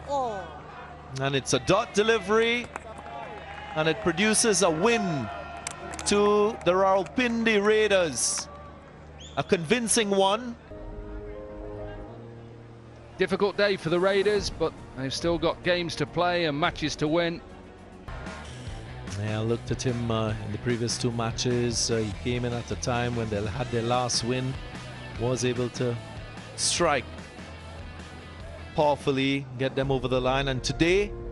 Oh. And it's a dot delivery, and it produces a win to the Rawalpindi Raiders. A convincing one. Difficult day for the Raiders, but they've still got games to play and matches to win. Yeah, I looked at him in the previous two matches. He came in at a time when they had their last win, was able to strike powerfully, get them over the line, and today